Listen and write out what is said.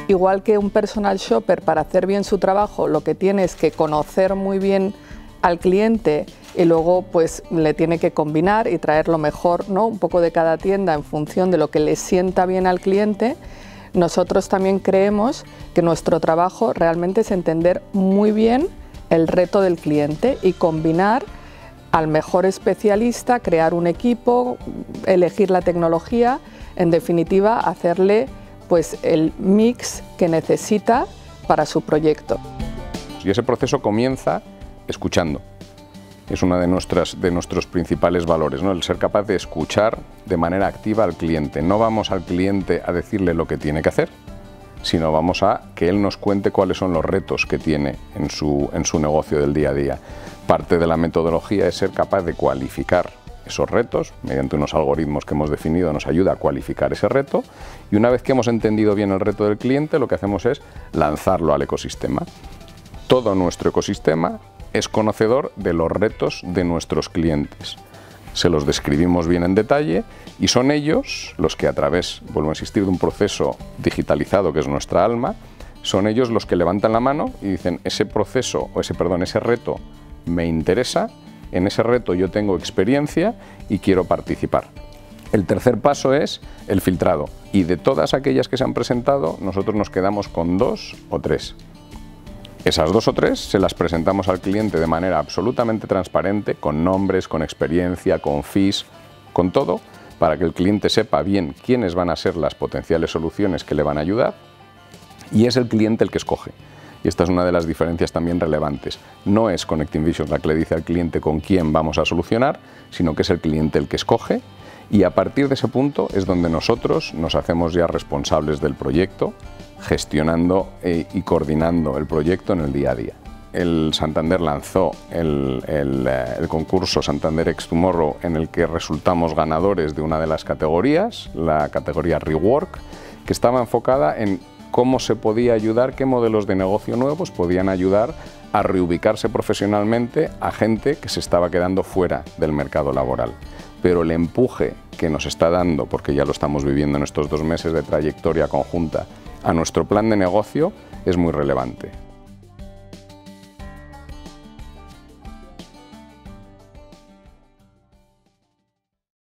Igual que un personal shopper, para hacer bien su trabajo, lo que tiene es que conocer muy bien al cliente y luego pues le tiene que combinar y traer lo mejor, ¿no? Un poco de cada tienda en función de lo que le sienta bien al cliente. Nosotros también creemos que nuestro trabajo realmente es entender muy bien el reto del cliente y combinar al mejor especialista, crear un equipo, elegir la tecnología, en definitiva hacerle pues el mix que necesita para su proyecto. Y ese proceso comienza escuchando. Es uno de nuestros principales valores, ¿no? El ser capaz de escuchar de manera activa al cliente. No vamos al cliente a decirle lo que tiene que hacer, sino vamos a que él nos cuente cuáles son los retos que tiene en su negocio del día a día. Parte de la metodología es ser capaz de cualificar esos retos, mediante unos algoritmos que hemos definido nos ayuda a cualificar ese reto, y una vez que hemos entendido bien el reto del cliente, lo que hacemos es lanzarlo al ecosistema. Todo nuestro ecosistema es conocedor de los retos de nuestros clientes. Se los describimos bien en detalle y son ellos los que a través, vuelvo a insistir, de un proceso digitalizado que es nuestra alma, son ellos los que levantan la mano y dicen ese reto me interesa, en ese reto yo tengo experiencia y quiero participar. El tercer paso es el filtrado y de todas aquellas que se han presentado nosotros nos quedamos con 2 o 3. Esas 2 o 3 se las presentamos al cliente de manera absolutamente transparente, con nombres, con experiencia, con fees, con todo, para que el cliente sepa bien quiénes van a ser las potenciales soluciones que le van a ayudar, y es el cliente el que escoge. Y esta es una de las diferencias también relevantes. No es Connecting Visions la que le dice al cliente con quién vamos a solucionar, sino que es el cliente el que escoge, y a partir de ese punto es donde nosotros nos hacemos ya responsables del proyecto, gestionando y coordinando el proyecto en el día a día. El Santander lanzó el concurso Santander X Tomorrow, en el que resultamos ganadores de una de las categorías, la categoría Rework, que estaba enfocada en cómo se podía ayudar, qué modelos de negocio nuevos podían ayudar a reubicarse profesionalmente a gente que se estaba quedando fuera del mercado laboral. Pero el empuje que nos está dando, porque ya lo estamos viviendo en estos 2 meses de trayectoria conjunta, a nuestro plan de negocio es muy relevante.